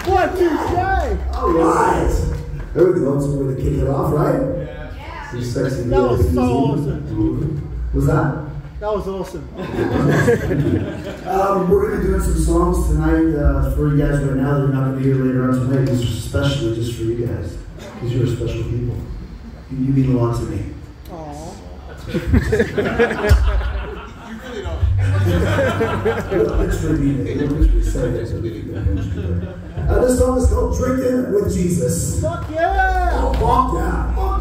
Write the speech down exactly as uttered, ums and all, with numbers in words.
What do you say? All right. There we go. That's a way to kick it off, right? Yeah. Some sexy That was so awesome. Was that? That was awesome. um, we're going to be doing some songs tonight uh, for you guys right now that are not going to be here later on tonight. These are especially just for you guys. Because you're special people. You mean a lot to me. Aww. You really don't. Literally mean it. Literally say it. Uh, this song is called Drinking with Jesus. Fuck yeah! Oh, fuck yeah!